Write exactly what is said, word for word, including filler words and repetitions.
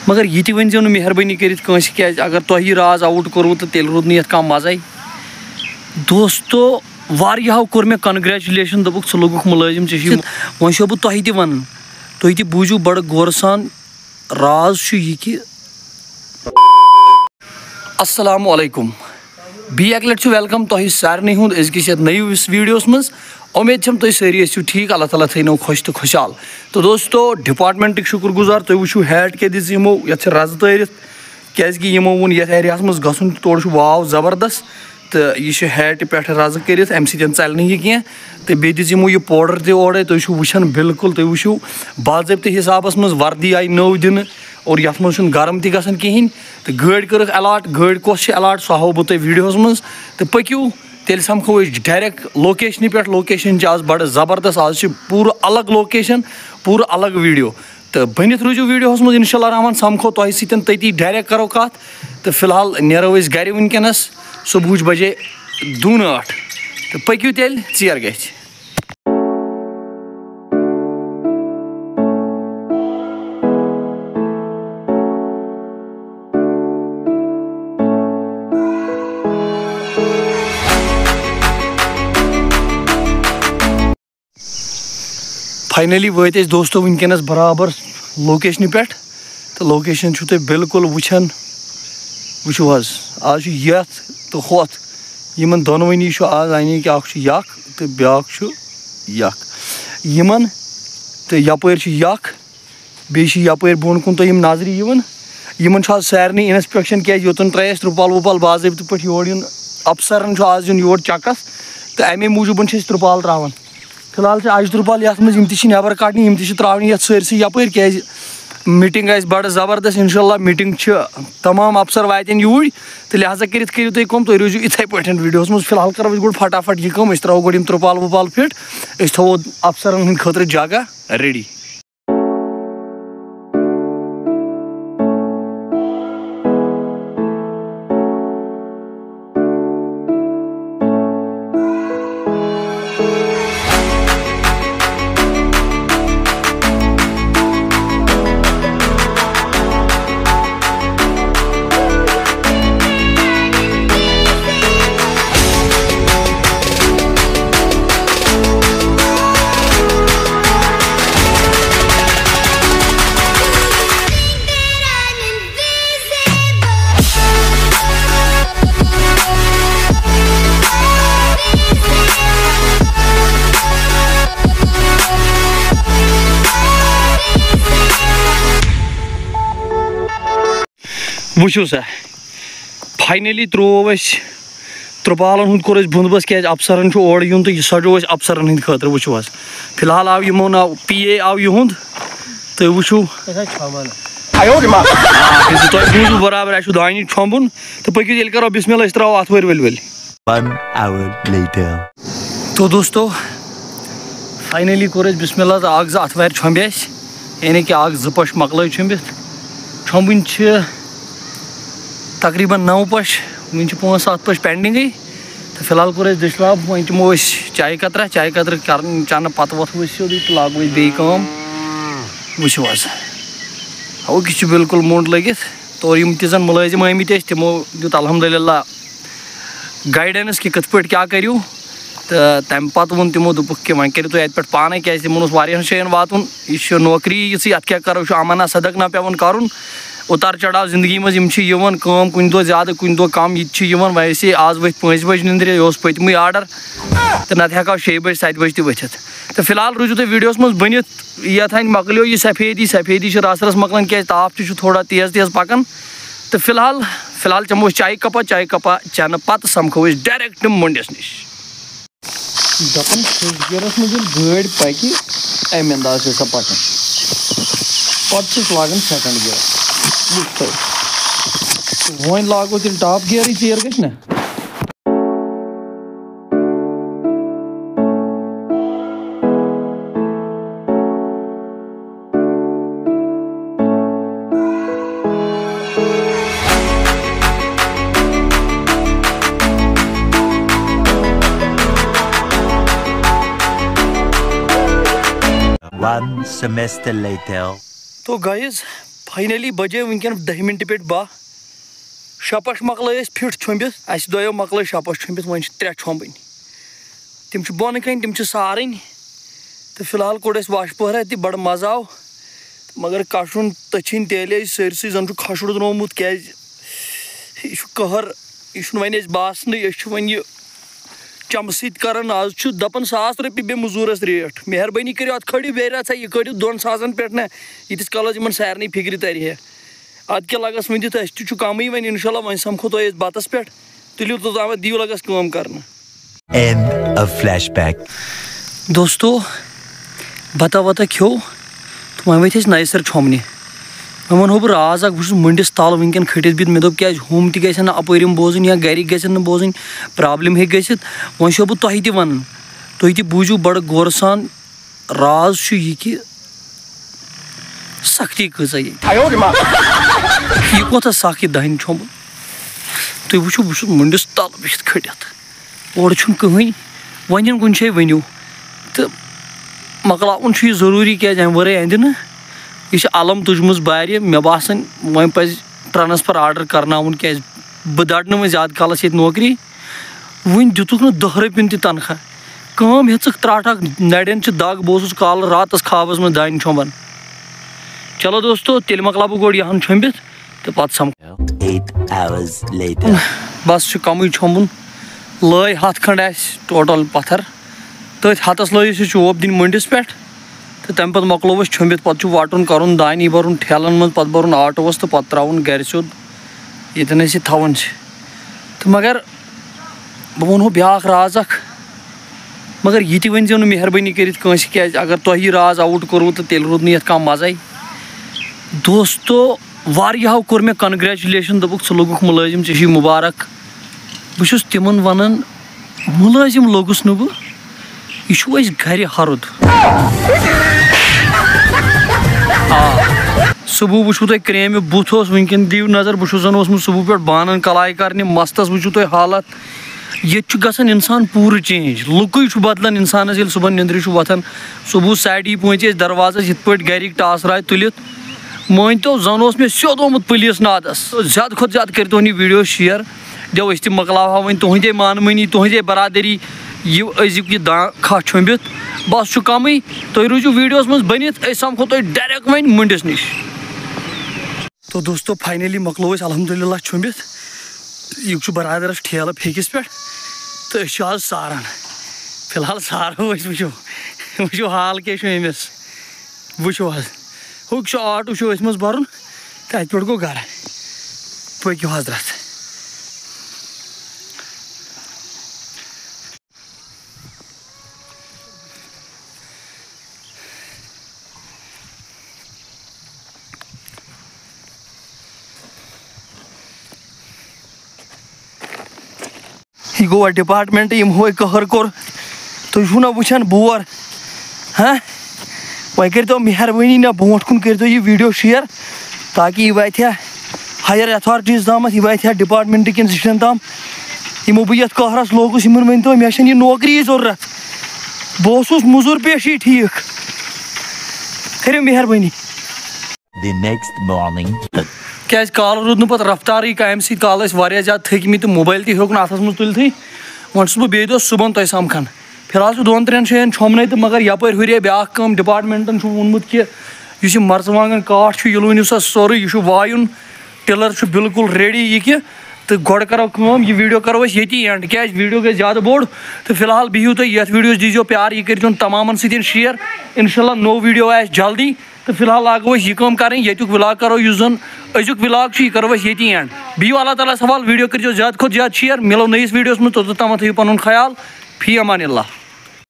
मगर ये वन मेहरबानी कर अगर तुह राज आउट कोर्वु तो तेल रूद नत कम मज़े दोस्तों वारियाहो कोर मे कंग्रेचुलेशन दोपुक च लोगुक मुलाजिम चे वो बह तुह तह वन तुह तह बूझू बड़ गौर सान राज यह कि अस्सलाम वालेकुम बी एक लट वेलकम तुह सारे हुंद अजकिस नयस वीडियोस मज उम्मीद छम तुम सारी आसो ठीक अल्लाह ताला थो खुश तो खुशहाल। तो दोस्तों डिपार्टमेंट शुक्र गुजार तुम वो हैट क्या दिस यमो ये रज तरित क्या वो ये एरिया मज गन तोड़ वाव ज़बरदस्त तो यह हैट पे रज कर अम चल यह तो बे दिमो यह पाउडर तोड़े तुम वुचान बिल्कुल तुम वो बाज़ाब्त हिसाब मज वर्दी आई नव दिन और ये मज गरम तह गसान कहें तो गाड़ी कर अलाट गाड़ी कस अलाट सह हाव बह वीडियोस मज तो पक्यू तेल समखो डायरेक्ट लोकेशन पे लोकेशन आज बड़ ज़बरदस्त आज पूरा अलग लोकेशन पूरा अलग वीडियो तो बनित रूजू वीडियोस मज इंशाल्लाह रहमान समखो तुह सती तती डायरेक्ट करो कत तो फिलहाल नेरो गर वनकस सुबह बजे दून आठ तो पक्यू तेल चेर ग फाइनली वत दोस्तों वनकस बराबर लोकेशन पे तो लोकेशन तुम बिल्कुल वुचान वो आज ये तो होत यमन दोनवनी आज यानी कि यख तो ब्याक यख यमन तो यपर यख बे यपर बोन कुन तुम नजर यमन आज सारे इंस्पेक्शन क्या योतन त्रे त्रुपाल वुपाल बाज़ाब्त पे योर यून अफसरन आज यून योर चकस तो अमे मूजूबन त्रुपाल त्रावान फिलहाल आज त्रुपाल ये मज नबर कड़न यम त्रावन ये सरसी यपर क्या मीटिंग आस बड़ ज़बरदस्त इंशाल्लाह मीटिंग तमाम अफसर वातन यूर तो लिहाजा कर तुम कम तुम रोजू इथे पे वीडियोस मज फिलहाल करो गो फटाफट यह कम त्रो गो त्रुपाल वुपाल फिट थो अफसरन हंद खतर जगह रेडी। वो सा फाइनली त्रो त्रुपालन हूँ कोर बुंदबस क्या अफसरन और यून तो यह सजो अफसरन हंद खतर वो फिलहाल आव यमो नाव पी ए आव युंद तो वो बूझू बराबर अस दान छुबन तो पक्यू तेल करो बिस्मिल्लाह त्रो अथ वर वल वल। तो दोस्तों फाइनली कोर बिस्मिल्लाह तो अख अथ वर छुब यानी कि अख ज पश मकल छुबित छुबन तकरीबन नौ पश वन पाँच सात पश पेंडिंग तो फिलहाल कोर दिशलाब वो चमो चाय कतरा चाय कतर कर चन पत वोथ सोदी तो लागो बे कम वो अव कि बिल्कुल मोड लगित तो यम तन मुलाजिम आमत तमो दुत अल्हम्दुलिल्लाह गाइडेंस कि कत पे क्या करू तो तम पत वो तमो दुपुक कि वह करो तुम पे पाने क्या तमन वारियान जायन वातुन यह नौकरी ये अत क्या करो अमना सदक ना पेवन कर उतार चढ़ाव जिंदगी मज कम कुन दो ज्यादा कुन दो कम यह वैसे आज वथ पाँच बज निंद्र यह पतम आर्डर तो नत हेको शे बज सत बज तथ तो फिलहाल रूजू तुम वीडियोस मज बनित ये मकलो यह सफेदी सफेदी रास रस मकलान क्या ताप थोड़ा तेज तेज पकान तो फिलहाल फिलहाल चमो चाय कपा चाय कपा चन पत समखो डायरेक्ट मंडिस नश दपन गियरस मज गाड़ी पकि अम अंदाज सा पकान पे लागन सेकंड गियर वो लागो तेल टॉप गियर चेयर गश ना One semester later. तो गाइस फाइनली बजे वनकन दह मिनट पे बह शपश मकल फिट छुंबित अस दो मकल शपश छुंबित वन त्रे छुंबन तम बोन कन तम सारे तो फिलहाल कोड़ वाश पहरा तह बड़ मजा आव मगर कशुन तछन तेल सरसै जन खशुर द्रोमुत क्या यह कहर यह वन बासन वन यह चम सर आज दपन सास रोपये बे मजूरस रेट मेहरबानी करो अत खड़ो बे सा यह कड़ो दोन सासन पे ना यीस कलस इन सारे फिक्र तर है अद क्या लगस वन दित अस कम वन इनशाला वन समखो तुह बतस पे तुलियो तो दिव लगस कम कर दोस्तों बता वता खो तो वह वथ नए सर छुमने वह वनो बह राज बस मंडिस तल वनकन खटित बित मे दोप क्या हम तह गन अपरिम बोजन या गर गन बोजन प्रॉब्लम हे गसित वह छो बह तुह तह वन तुह तह बूझू बड़ गौर सान राज यह कि सख्ती कज यह कोत सख यह दहन छुमुत तुम वो बहुत मंडिस तल बित खटित और कहें वन कुछ वनो तो मकलाउन जरूरी क्या अमे वर अंद न यह अलम तुजम बार मे बासान वह पज ट्रांसफर आर्डर करनाउन क्या बह दड़ न ज्यादा कालस ये नौकरी वन दितुक न दह रुपयन तह तनख्वाह कम हेचक त्राटक नड़न दग बहुत काल रात खाबस में दान छुमान चलो दोस्तों तेल मकला बह गोड़ यहाँ छुबित तो पे सम बस कम छुमुन लय हथ खंड टोटल पत्थर तथ हथस लस चोप दिन मंडिस पे तो तम पे मकलो छुबित पे वटन कर दान यह बरुन ठेलन मज पे बरुन आटोस तो पे त्रावन गर सोद ये थवन तो मगर बह वनो ब्या राज मगर ये वन नो मेहरबानी कर क्या अगर तुह यह राज आउट कोर तो तेल रूद नत कम मजा दोस्तों वारियाहो कोर मे कंग्रेचुलेशन दोपुक स लोगुक मुलाजिम चे मुबारक बस तिमन वनान मुलाजिम लोगुस न बह यह गर हरुद आ सुबह वो तुम क्रेम बुथ वनकन दिव नजर बस जन सुबह पे बानन कलाई कर मस्तस वो तुम हालत ये गसान इंसान पूरा चेंज लुक बदलान इंसानस ये सुबह निंद्र वथान सुबह साढ़े पाँच दरवाजा इत पे गर टास राय तुलित मान तो जन मे सोद आमुत पुलिस नादस ज्यादा खुद ज्यादा करो यह वीडियो शेयर दो अस मकलावा वन तुंदे मानमनी तुंदे बरादरी यह अजुक यह दा खा छुबित बस कम तुम रूजू वीडियोस मज बनित समखो तुम डायरेक्ट वन मंडिस नश तो दोस्तों फाइनली मकलो अलहमदुलिल्लाह छुबित यह बरादरस ठेल फेकिस पे तो आज सारान फिलहाल सारो वो वो हाल क्या अमिस वो हुक आटो मज बरुन तो अत पे गो गर पको हजरत यह गो डिपार्टमेंट यम हो कहर कोर तुम ना वुचान बोर हाँ वह कर मेहरबानी ना ब्रोट कुन कर यह वीडियो शेयर ताकि यह वात हायर अथॉरिटीज तम यह वात डिपार्टमेंट कन जिशन तम यमो बह ये कहरस लोगुस इन वन तो मे यह नौकरी जरूरत बस मजूर पेशी ठीक करो मेहरबानी क्या काल रूद नुत रफ्तार कम सत काल ज्यादा थकमित तो मोबाइल तक अथस मज तुलथी वह बह बे सुबह तुम समखान फिलहाल दोन त्रेन जान छुमन तो मगर यप हुरे ब्या डिपार्टमेंटन वोनमुत कि मर्चवांगन काठ ये वन सोरे यह वायुन टिलर बिल्कुल रेडी यह कि तो गोड़ करो यह वीडियो करो ये एंड क्या वीडियो गई ज्यादा बोड़ तो फिलहाल बिहू तुम ये वीडियो दीजो प्यार यह कर तमाम सत शेयर इंशाल्लाह नो वीडियो आ जल्दी तो फिलहाल लागो यह कम करें ये व्लॉग करो इस जन अजुक व्लॉग यह करो ये एंड बिहू अल्लाह ताला सवाल वीडियो कर ज्यादा खुद ज्यादा शेयर मिलो नईस वीडियोस में तो तमाम थो पुन ख्याल फी अमान अल्लाह।